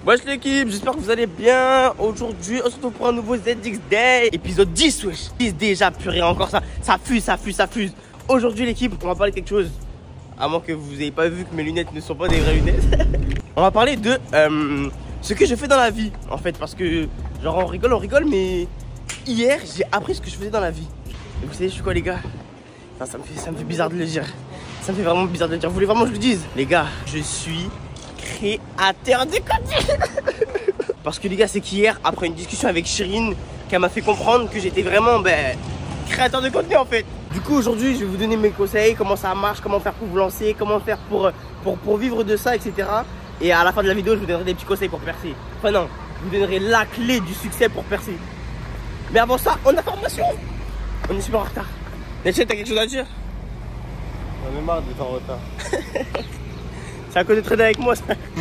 Wesh l'équipe, j'espère que vous allez bien. Aujourd'hui, on se retrouve pour un nouveau ZX Day. Épisode 10, wesh. 10 déjà, purée, encore ça. Ça fuse. Aujourd'hui l'équipe, on va parler de quelque chose. À moins que vous n'ayez pas vu que mes lunettes ne sont pas des vraies lunettes. On va parler de ce que je fais dans la vie, en fait. Parce que, genre, on rigole, mais hier, j'ai appris ce que je faisais dans la vie. Et vous savez, je suis quoi, les gars? Enfin, ça me fait bizarre de le dire. Ça me fait vraiment bizarre de le dire. Vous voulez vraiment que je le dise? Les gars, je suis créateur de contenu. Parce que les gars, c'est qu'hier, après une discussion avec Chirine, qu'elle m'a fait comprendre que j'étais vraiment créateur de contenu en fait. Du coup aujourd'hui je vais vous donner mes conseils, comment ça marche, comment faire pour vous lancer, comment faire pour vivre de ça, etc. Et à la fin de la vidéo je vous donnerai des petits conseils pour percer. Enfin non, je vous donnerai la clé du succès pour percer. Mais avant ça, on a formation. On est super en retard. Nelson, t'as quelque chose à dire? J'en ai marre d'être en retard. C'est à cause de traîner avec moi ça.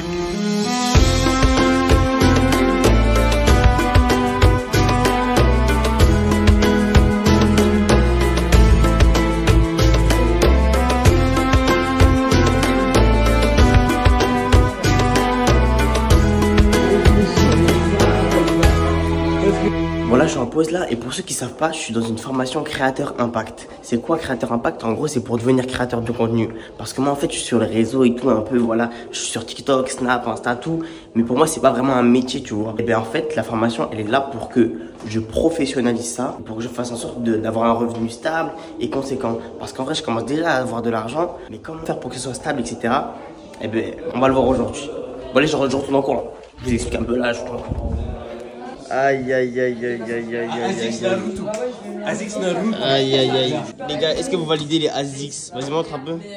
Voilà, je suis en pause là et pour ceux qui savent pas, je suis dans une formation créateur impact. C'est quoi créateur impact? En gros, c'est pour devenir créateur de contenu. Parce que moi, en fait, je suis sur les réseaux et tout un peu, voilà. Je suis sur TikTok, Snap, Insta, tout. Mais pour moi, c'est pas vraiment un métier, tu vois. Et bien en fait, la formation, elle est là pour que je professionnalise ça, pour que je fasse en sorte d'avoir un revenu stable et conséquent. Parce qu'en vrai, je commence déjà à avoir de l'argent. Mais comment faire pour que ce soit stable, etc. Eh ben, on va le voir aujourd'hui. Bon, allez, je retourne en cours là. Je vous explique un peu là, je crois. Aïe. Azix Naruto. Azix Naruto. Aïe. Les gars, est-ce que vous validez les Azix? Vas-y, montre un peu.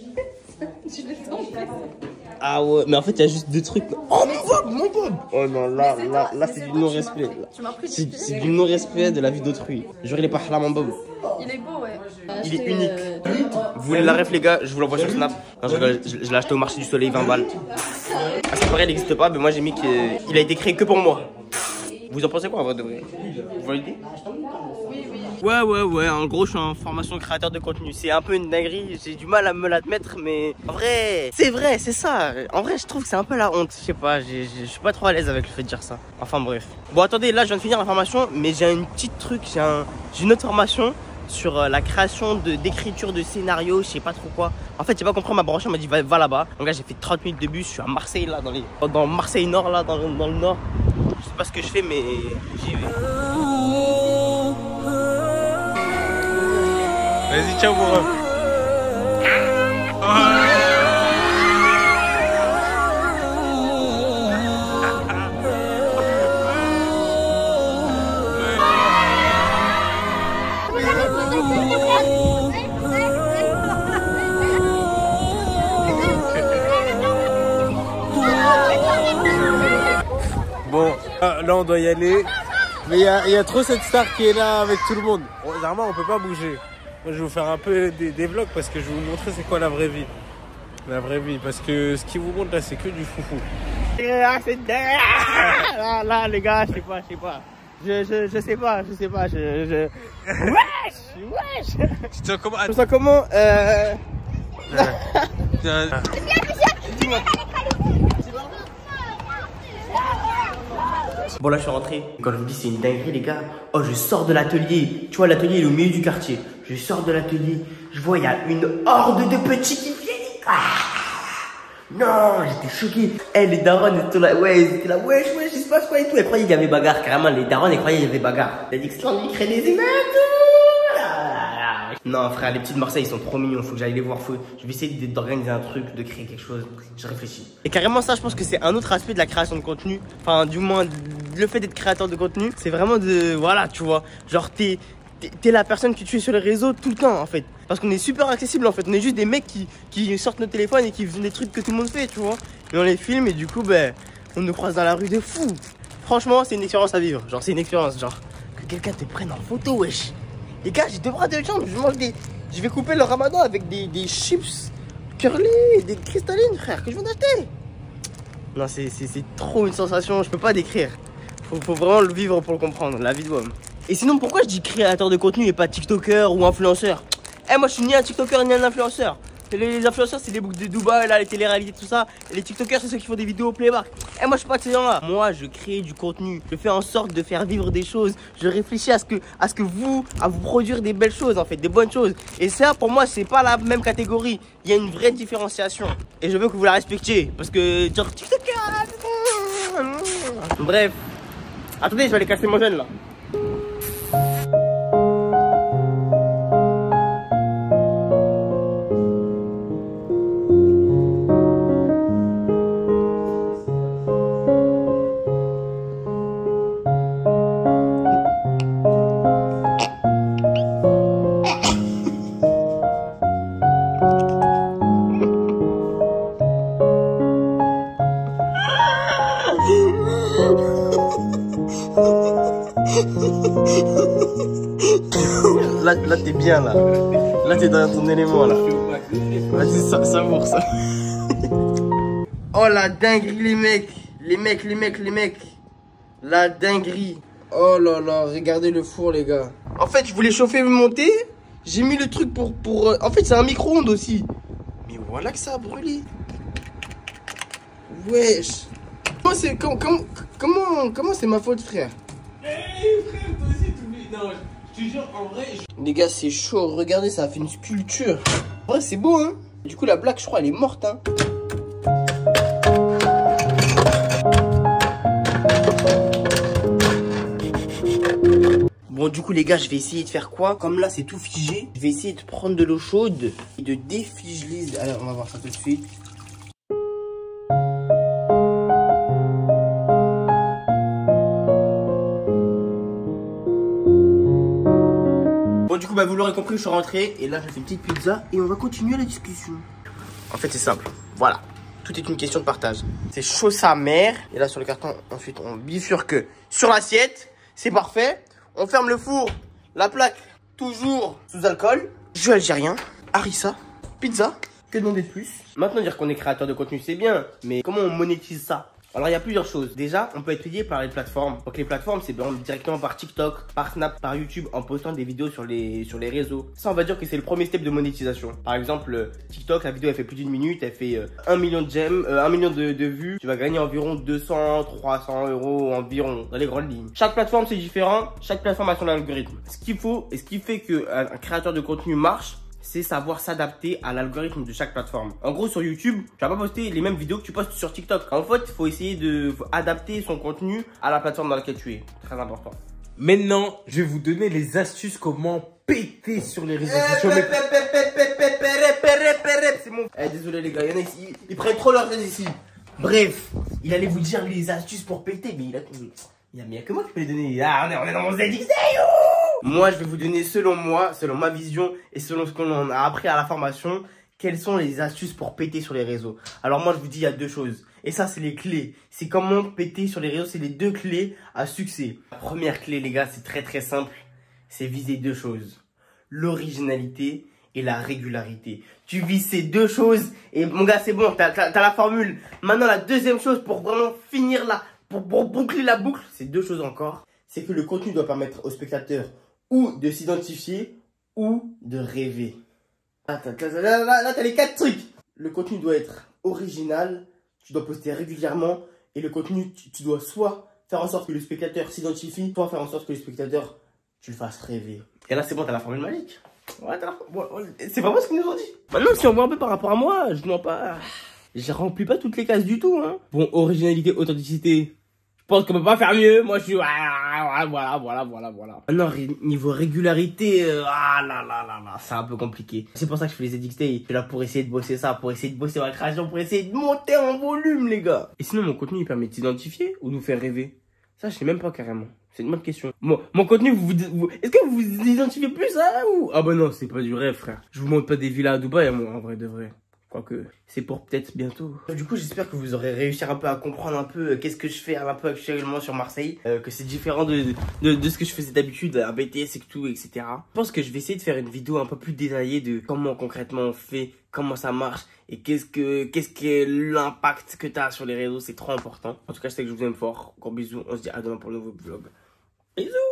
Ah ouais, mais en fait, il y a juste deux trucs. Oh mon Bob. Oh non, là, c'est du non-respect. C'est du non-respect de la vie d'autrui. Genre, il est pas halam, mon Bob. Il est beau, ouais. Il est unique. Vous voulez la ref, les gars? Je vous l'envoie sur Snap. Non, je l'ai acheté au marché du soleil, 20 balles. Ah, c'est pareil, il n'existe pas, mais moi j'ai mis qu'il a été créé que pour moi. Vous en pensez quoi en vrai de vrai? Vous validez? Ouais, en gros je suis en formation créateur de contenu. C'est un peu une dinguerie, j'ai du mal à me l'admettre, mais en vrai, c'est ça. En vrai je trouve que c'est un peu la honte, je sais pas, je suis pas trop à l'aise avec le fait de dire ça. Enfin bref. Bon attendez, là je viens de finir la formation, mais j'ai un petit truc, j'ai une autre formation sur la création d'écriture de scénario, je sais pas trop quoi. En fait j'ai pas compris, ma branche m'a dit va là-bas. Donc là j'ai fait 30 minutes de bus, je suis à Marseille là, dans Marseille Nord là, dans le nord. Je sais pas ce que je fais mais j'y vais. Vas-y, ciao, mon ref. Bon, là on doit y aller. Mais il y a trop cette star qui est là avec tout le monde. Normalement on peut pas bouger. Moi je vais vous faire un peu des vlogs parce que je vais vous montrer c'est quoi la vraie vie. La vraie vie, parce que ce qui vous montre là c'est que du foufou. Là les gars, je sais pas. Je sais pas. Wesh. Tu te sens comment? Je me sens comment Dis-moi. Bon là je suis rentré. Quand je vous dis c'est une dinguerie les gars. Oh je sors de l'atelier. Tu vois l'atelier est au milieu du quartier. Je sors de l'atelier. Je vois il y a une horde de petits qui viennent. Non, j'étais choqué. Les darons étaient là. Ouais, ils étaient là. Wesh, il se passe quoi et tout. Elles croyaient qu'il y avait bagarre carrément. Les darons elles croyaient qu'il y avait bagarre. T'as dit que ça lui crée des humains et tout. Non frère, les petits de Marseille ils sont trop mignons, faut que j'aille les voir, je vais essayer d'organiser un truc, de créer quelque chose, je réfléchis. Et carrément ça je pense que c'est un autre aspect de la création de contenu, enfin du moins le fait d'être créateur de contenu, c'est vraiment voilà tu vois, genre t'es la personne que tu es sur les réseaux tout le temps en fait. Parce qu'on est super accessible en fait, on est juste des mecs qui sortent nos téléphones et qui font des trucs que tout le monde fait tu vois. Et on les filme et du coup on nous croise dans la rue de fou. Franchement c'est une expérience à vivre, genre c'est une expérience, genre que quelqu'un te prenne en photo wesh. Les gars, j'ai deux bras de jambes, je vais couper le ramadan avec des chips curly et des cristallines, frère, que je viens d'acheter. Non, c'est trop une sensation, je peux pas décrire. Faut vraiment le vivre pour le comprendre, la vie de homme. Et sinon, pourquoi je dis créateur de contenu et pas TikToker ou influenceur? Moi, je suis ni un TikToker ni un influenceur. Les influenceurs, c'est les boucles de Dubaï, là, les téléréalités, tout ça. Et les TikTokers, c'est ceux qui font des vidéos playback. Et moi, je suis pas de ces gens-là. Moi, je crée du contenu. Je fais en sorte de faire vivre des choses. Je réfléchis à vous produire des belles choses, en fait, des bonnes choses. Et ça, pour moi, c'est pas la même catégorie. Il y a une vraie différenciation. Et je veux que vous la respectiez. Parce que, genre, TikTokers. Bref. Attendez, je vais aller casser mon jeune, là. Là t'es bien là. Là t'es dans ton élément là. Vas-y, savoure ça. Oh la dinguerie les mecs. Les mecs. La dinguerie. Oh là là, regardez le four les gars. En fait je voulais chauffer et monter. J'ai mis le truc pour... En fait c'est un micro-ondes aussi. Mais voilà que ça a brûlé. Wesh. Comment c'est ma faute frère? Hey frère, toi aussi t'oublies. Non, je te jure, en vrai. Les gars, c'est chaud. Regardez, ça a fait une sculpture. En vrai, c'est beau, hein. Du coup, la blague, je crois, elle est morte, hein. Bon, du coup, les gars, je vais essayer de faire quoi? Comme là, c'est tout figé. Je vais essayer de prendre de l'eau chaude et de défigeler. Alors, on va voir ça tout de suite. Bon du coup bah vous l'aurez compris, je suis rentré et là j'ai fait une petite pizza et on va continuer la discussion. En fait c'est simple, voilà, tout est une question de partage. C'est chaud sa mère et là sur le carton ensuite on bifurque sur l'assiette, c'est parfait. On ferme le four, la plaque toujours sous alcool. Jus algérien, harissa, pizza, que demander de plus? Maintenant dire qu'on est créateur de contenu c'est bien, mais comment on monétise ça? Alors il y a plusieurs choses. Déjà, on peut être payé par les plateformes. Donc les plateformes, c'est directement par TikTok, par Snap, par YouTube, en postant des vidéos sur les réseaux. Ça, on va dire que c'est le premier step de monétisation. Par exemple, TikTok, la vidéo elle fait plus d'une minute, elle fait 1 million de j'aime, 1 million de vues. Tu vas gagner environ 200, 300 € environ dans les grandes lignes. Chaque plateforme c'est différent. Chaque plateforme a son algorithme. Ce qu'il faut et ce qui fait qu'un créateur de contenu marche, c'est savoir s'adapter à l'algorithme de chaque plateforme. En gros, sur YouTube, tu vas pas poster les mêmes vidéos que tu postes sur TikTok. En fait, il faut essayer de adapter son contenu à la plateforme dans laquelle tu es. Très important. Maintenant, je vais vous donner les astuces comment péter sur les réseaux sociaux. C'est mon... désolé les gars, il y en a ici, ils prennent trop leur place ici. Bref, il allait vous dire les astuces pour péter, mais il y a que moi qui peux les donner. Ah, on est dans mon ZXA. Moi, je vais vous donner selon moi, selon ma vision et selon ce qu'on a appris à la formation, quelles sont les astuces pour péter sur les réseaux. Alors moi, je vous dis, il y a deux choses. Et ça, c'est les clés. C'est comment péter sur les réseaux, c'est les deux clés à succès. La première clé, les gars, c'est très simple. C'est viser deux choses. L'originalité et la régularité. Tu vises ces deux choses et mon gars, c'est bon, t'as la formule. Maintenant, la deuxième chose pour vraiment finir là, pour boucler la boucle, c'est deux choses encore. C'est que le contenu doit permettre aux spectateurs ou de s'identifier, ou de rêver. Là, t'as les 4 trucs. Le contenu doit être original, tu dois poster régulièrement, et le contenu, tu dois soit faire en sorte que le spectateur s'identifie, soit faire en sorte que le spectateur, tu le fasses rêver. Et là, c'est bon, t'as la formule magique. Ouais, c'est vraiment ce qu'ils nous ont dit. Maintenant, si on voit un peu par rapport à moi, je mens pas. Je remplis pas toutes les cases du tout, hein. Bon, originalité, authenticité. Je pense qu'on peut pas faire mieux. Moi, je suis... Voilà. Maintenant, niveau régularité, c'est un peu compliqué. C'est pour ça que je fais les Edix Day. Je suis là pour essayer de bosser ça, pour essayer de bosser ma création, pour essayer de monter en volume, les gars. Et sinon, mon contenu, il permet de s'identifier ou de nous faire rêver? Ça, je sais même pas carrément. C'est une bonne question. Mon contenu, est-ce que vous vous identifiez plus ça ou... Ah bah non, c'est pas du rêve, frère. Je vous montre pas des villas à Dubaï, moi, en vrai de vrai. Quoique, c'est pour peut-être bientôt. Du coup, j'espère que vous aurez réussi un peu à comprendre un peu qu'est-ce que je fais un peu actuellement sur Marseille. Que c'est différent de ce que je faisais d'habitude à BTS et tout, etc. Je pense que je vais essayer de faire une vidéo un peu plus détaillée de comment concrètement on fait, comment ça marche et qu'est-ce que l'impact que t'as sur les réseaux. C'est trop important. En tout cas, je sais que je vous aime fort. Gros bisous. On se dit à demain pour le nouveau vlog. Bisous!